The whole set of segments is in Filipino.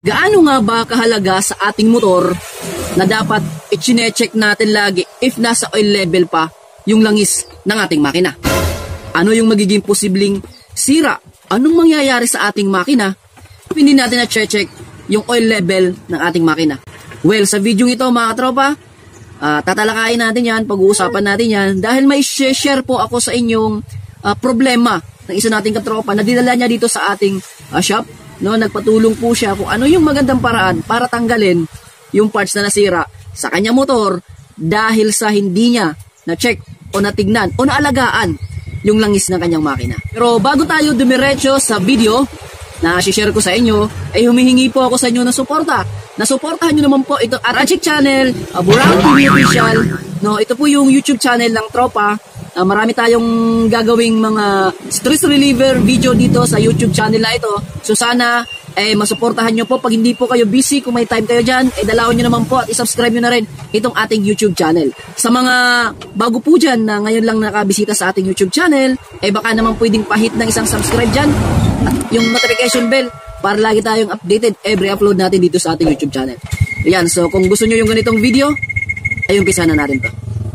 Gaano nga ba kahalaga sa ating motor na dapat i-check natin lagi if nasa oil level pa yung langis ng ating makina? Ano yung magiging posibleng sira? Anong mangyayari sa ating makina if hindi natin na-check yung oil level ng ating makina? Well, sa video ito mga katropa, tatalakayin natin yan, pag-uusapan natin yan dahil may share po ako sa inyong problema ng isa nating katropa na dinala niya dito sa ating shop. No, nagpatulong po siya kung ano yung magandang paraan para tanggalin yung parts na nasira sa kanya motor dahil sa hindi niya na-check o natignan o naalagaan yung langis ng kanyang makina. Pero bago tayo dumiretso sa video na share ko sa inyo, ay humihingi po ako sa inyo ng suporta. Nasuportahan nyo naman po ito at Rajik Channel, Burang TV Official. No, ito po yung YouTube channel ng Tropa. Marami tayong gagawing mga stress reliever video dito sa YouTube channel na ito. So sana masuportahan nyo po. Pag hindi po kayo busy, kung may time kayo dyan, dalawin nyo naman po at isubscribe nyo na rin itong ating YouTube channel. Sa mga bago po dyan na ngayon lang nakabisita sa ating YouTube channel, baka naman pwedeng pahit ng isang subscribe dyan at yung notification bell para lagi tayong updated every upload natin dito sa ating YouTube channel. Ayan, so kung gusto nyo yung ganitong video, ay umpisa na natin to.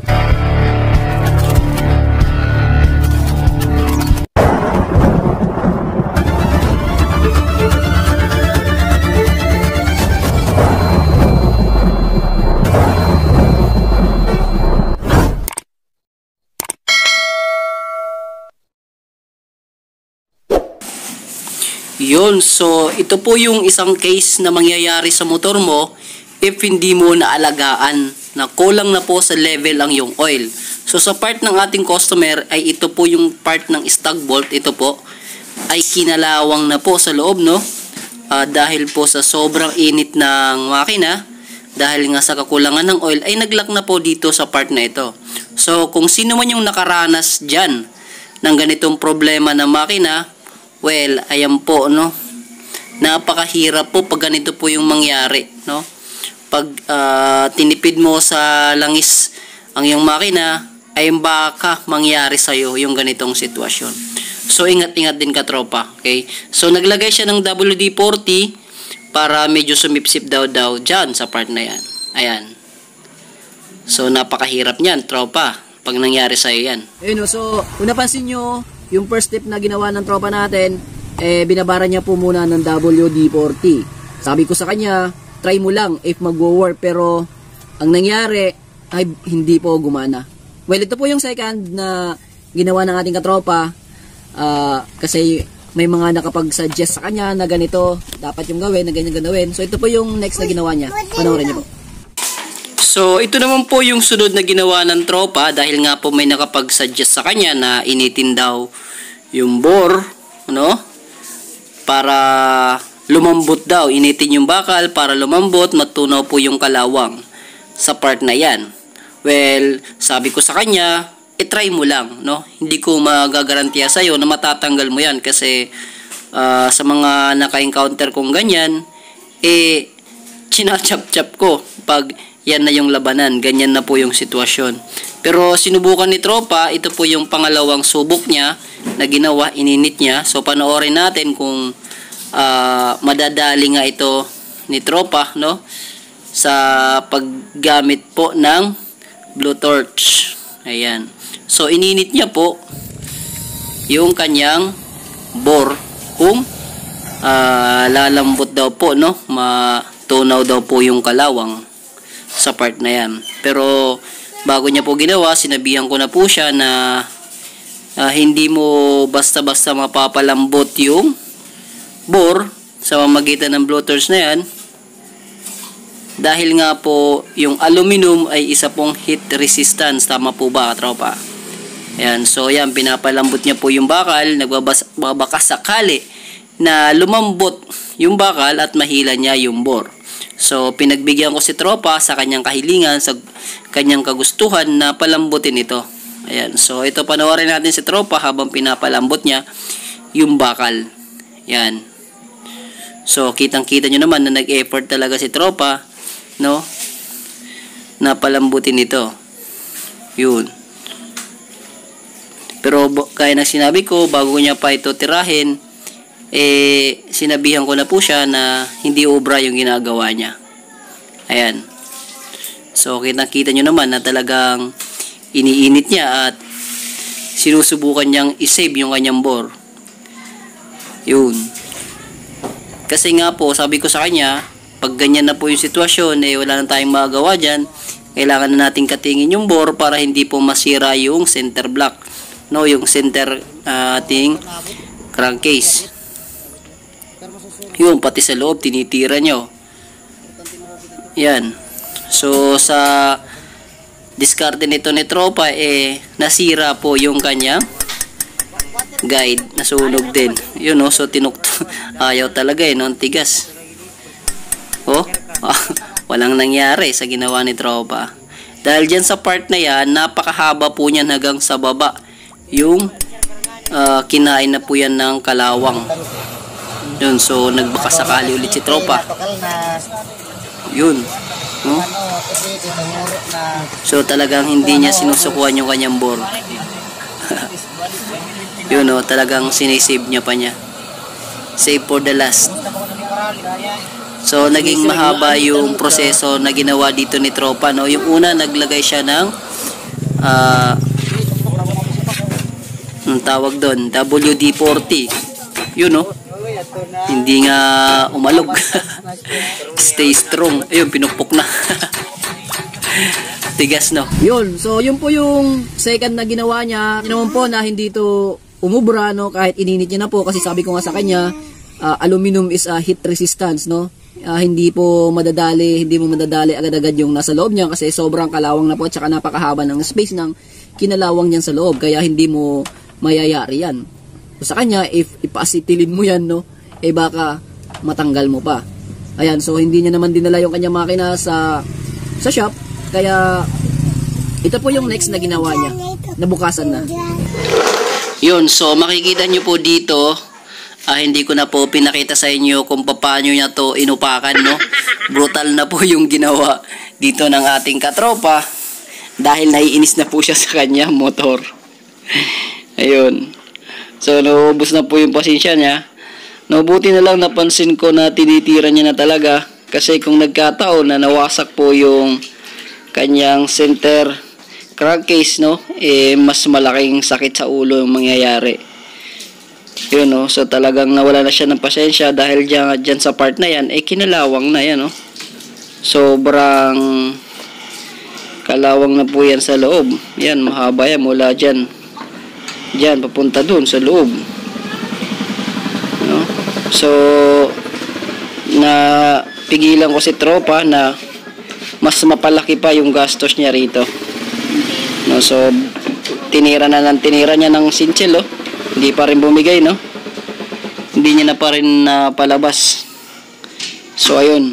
Yun, so ito po yung isang case na mangyayari sa motor mo if hindi mo naalagaan na kulang na po sa level ang yung oil. So sa part ng ating customer ay ito po yung part ng stag bolt, ito po ay kinalawang na po sa loob, no? Dahil po sa sobrang init ng makina, dahil nga sa kakulangan ng oil ay naglock na po dito sa part na ito. So kung sino man yung nakaranas dyan ng ganitong problema ng makina, well, ayan po, no? Napakahirap po pag ganito po yung mangyari, no? Pag tinipid mo sa langis ang iyong makina, ay baka mangyari sa'yo yung ganitong sitwasyon. So, ingat-ingat din katropa, okay? So, naglagay siya ng WD-40 para medyo sumipsip daw dyan sa part na yan. Ayan. So, napakahirap niyan, tropa, pag nangyari sa'yo yan. Ayun, so, kung napansin nyo, yung first step na ginawa ng tropa natin, binabara niya po muna ng WD-40. Sabi ko sa kanya, try mo lang if mag-work, pero ang nangyari ay hindi po gumana. Well, ito po yung second na ginawa ng ating katropa, kasi may mga nakapag-suggest sa kanya na ganito, dapat yung gawin, na ganyan gawin. So ito po yung next na ginawa niya. Panoorin niyo po. So, ito naman po yung sunod na ginawa ng tropa dahil nga po may nakapag-suggest sa kanya na initin daw yung bore, no? Para lumambot daw. Initin yung bakal para lumambot, matunaw po yung kalawang sa part na yan. Well, sabi ko sa kanya, try mo lang, no? Hindi ko magagarantiya sa'yo na matatanggal mo yan kasi sa mga naka-encounter kong ganyan, chinachap-chap ko pag yan na yung labanan, ganyan na po yung sitwasyon. Pero sinubukan ni tropa, ito po yung pangalawang subok niya na ginawa, ininit niya. So panoorin natin kung madadali nga ito ni tropa, no? Sa paggamit po ng blue torch. Ayan. So ininit niya po yung kanyang bore kung lalambot daw po, no? Matunaw daw po yung kalawang sa part na yan. Pero bago niya po ginawa, sinabihan ko na po siya na hindi mo basta-basta mapapalambot yung bore sa pamamagitan ng blue torch na yan dahil nga po yung aluminum ay isa pong heat resistance. Tama po ba katropa? Ayan, so yan, pinapalambot niya po yung bakal, nagbabaka sakali na lumambot yung bakal at mahila niya yung bore. So, pinagbigyan ko si tropa sa kanyang kahilingan, sa kanyang kagustuhan na palambutin ito. Ayan. So, ito panoorin natin si tropa habang pinapalambot niya yung bakal. Ayan. So, kitang-kita nyo naman na nag-effort talaga si tropa, no? Na palambutin ito. Yun. Pero, kaya na sinabi ko, bago niya pa ito tirahin, sinabihan ko na po siya na hindi obra yung ginagawa niya. Ayan. So, kita nyo naman na talagang iniinit niya at sinusubukan niyang isave yung kanyang bore. Yun. Kasi nga po, sabi ko sa kanya, pag ganyan na po yung sitwasyon, wala na tayong magagawa dyan. Kailangan na natin katingin yung bore para hindi po masira yung center block. No, yung center ating crankcase. Yun, pati sa loob, tinitira nyo. Yan. So, sa diskarte nito ni tropa, nasira po yung kanyang guide, nasunog din. Yun, no, so ayaw talaga no, ang tigas. Oh, walang nangyari sa ginawa ni tropa. Dahil dyan sa part na yan, napakahaba po niyan hanggang sa baba. Yung kinain na po yan ng kalawang. Yun, so nagbakasakali ulit si tropa. Yun. No? So talagang hindi niya sinusukuan yung kanyang bore. Yun, no, talagang sinisave niya pa niya. Save for the last. So naging mahaba yung proseso na ginawa dito ni tropa, no. Yung una, naglagay siya ng ang tawag doon, WD-40. Yun, no. Hindi nga umalog. Stay strong. Ayun, pinukpok na. Tigas, no. Yun, so yun po yung second na ginawa niya. Ginawan po na hindi to umubra, no, kahit ininit niya na po, kasi sabi ko nga sa kanya, aluminum is heat resistance, no. Hindi mo madadali agad-agad yung nasa loob niya kasi sobrang kalawang na po at saka napakahaba ng space ng kinalawang niyan sa loob, kaya hindi mo mayayari yan. So, sa kanya, if ipasitilin mo yan, no, baka matanggal mo pa. Ayan, so hindi niya naman dinala yung kanyang makina sa shop, kaya ito po yung next na ginawa niya, nabukasan na. Yun, so makikita nyo po dito, hindi ko na po pinakita sa inyo kung paano niya to inupakan, no. Brutal na po yung ginawa dito ng ating katropa dahil naiinis na po siya sa kanya motor. Ayun. So naubos na po yung pasensya niya. No, buti na lang napansin ko na tinitira niya na talaga, kasi kung nagkataon na nawasak po yung kanyang center crankcase, no, mas malaking sakit sa ulo yung mangyayari. Yun, no, so talagang nawala na siya ng pasensya dahil dyan sa part na yan, kinalawang na yan, no. Sobrang kalawang na po yan sa loob. Yan, mahaba yan mula dyan papunta dun sa loob, no? So napigilan ko si tropa na mas mapalaki pa yung gastos niya rito, no. So tinira niya ng sinchel, oh. Hindi pa rin bumigay, no. Hindi niya na pa rin palabas. So ayun.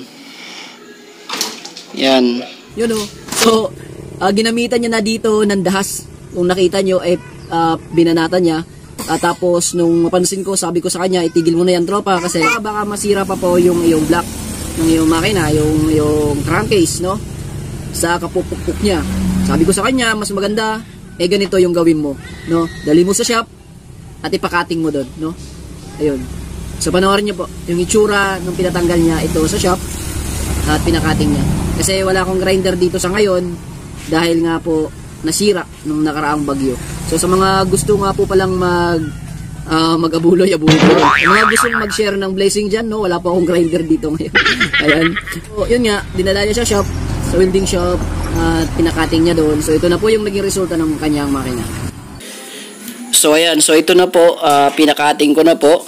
Yan. Yun, oh. So ginamitan niya na dito ng dahas. Kung nakita nyo, binanatan niya. Tapos nung mapansin ko, sabi ko sa kanya, itigil mo na yan tropa, kasi baka masira pa po yung block ng iyong makina, yung crankcase, no, sa kapupukpuk niya. Sabi ko sa kanya, mas maganda ganito yung gawin mo, no, dali mo sa shop at ipakating mo doon, no. Ayun, so panoorin niyo po yung itsura nung pinatanggal niya ito sa shop at pinakating niya, kasi wala akong grinder dito sa ngayon dahil nga po nasira nung nakaraang bagyo. So sa mga gusto nga po palang mag-abuloy, mga gusto mag-share ng blessing dyan, no, wala pa akong grinder dito ngayon. Ayan. So yun nga, dinala niya sa shop, sa welding shop, at pinakating niya doon. So ito na po yung naging resulta ng kanyang makina. So ayan, so ito na po, pinakating ko na po.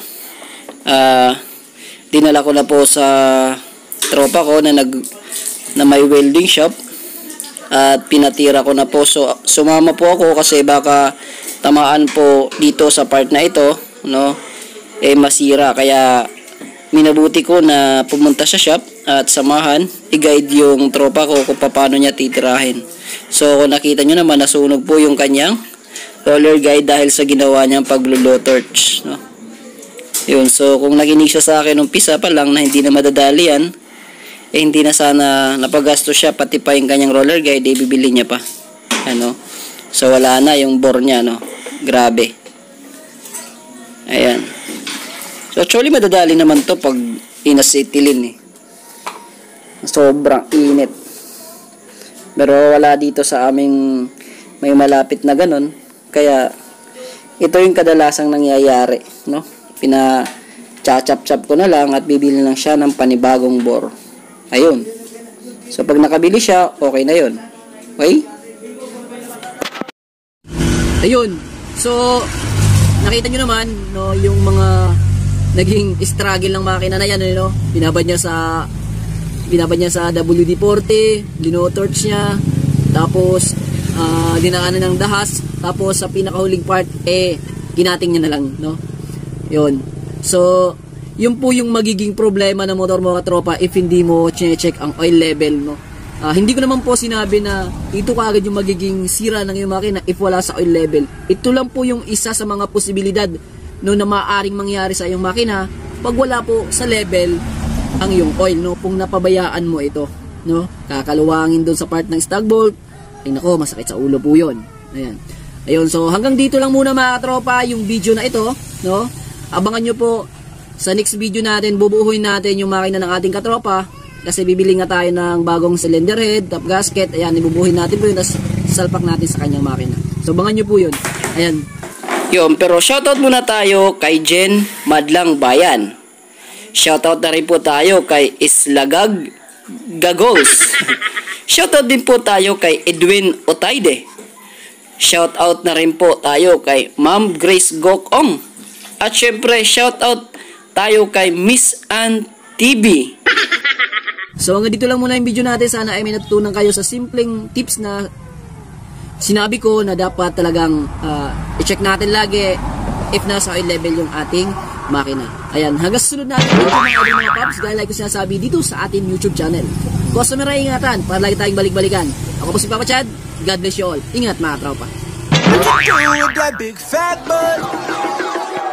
Dinala ko na po sa tropa ko na may welding shop. At pinatira ko na po. So sumama po ako kasi baka tamaan po dito sa part na ito, no, masira, kaya minabuti ko na pumunta sa shop at samahan, i-guide yung tropa ko kung paano niya titirahin. So kung nakita nyo naman, nasunog po yung kanyang roller guide dahil sa ginawa niyang paglulo torch, no. Yun, so kung nakinig siya sa akin umpisa pa lang na hindi na madadali yan, hindi na sana napagasto siya pati pa yung kanyang roller guide, bibili niya pa, ano. So wala na yung bore niya, no. Grabe. Ayan. So So actually madadali naman to pag inacetylen eh. Sobrang init. Pero wala dito sa aming may malapit na ganun. Kaya ito yung kadalasang nangyayari, no? Pina-chachap-chap ko na lang at bibili lang siya ng panibagong bore. Ayun. So pag nakabili siya, okay na yun. Okay? Ayun. So, nakita nyo naman, no, yung mga naging struggle ng makina na yan, no? Binabad niya sa WD-40, linotorch niya, tapos dinaanan ng dahas, tapos sa pinakahuling part, kinating niya na lang, no? Yun. So, yun po yung magiging problema ng motor mo katropa if hindi mo check ang oil level, no? Hindi ko naman po sinabi na ito kaagad yung magiging sira ng iyong makina if wala sa oil level. Ito lang po yung isa sa mga posibilidad no, na maaaring mangyari sa iyong makina pag wala po sa level ang iyong oil, no? Kung napabayaan mo ito, no? Kakaluwangin doon sa part ng stag bolt, ay nako, masakit sa ulo po yun. Ayan. Ayun, so hanggang dito lang muna mga katropa yung video na ito, no? Abangan nyo po sa next video natin, bubuhuin natin yung makina ng ating katropa. Kasi bibili nga tayo ng bagong cylinder head, top gasket. Ayan, ibubuhin natin po yun, tapos salpak natin sa kanyang makina. So, bangan nyo po yun. Ayan. Yun, pero shoutout muna tayo kay Jen Madlang Bayan. Shoutout na rin po tayo kay Islagag Gagos. Shoutout din po tayo kay Edwin Otayde. Shoutout na rin po tayo kay Ma'am Grace Gokong. At syempre, shoutout tayo kay Miss Ann TV. So hanggang dito lang muna yung video natin. Sana ay may natutunan kayo sa simpleng tips na sinabi ko na dapat talagang i-check natin lagi if nasa oil level yung ating makina. Ayan, hanggang susunod natin mga paps, dahil like ko sinasabi dito sa ating YouTube channel. Customer ay ingatan para lagi tayong balik-balikan. Ako po si Papa Chad. God bless you all. Ingat mga tropa. With that big fat butt.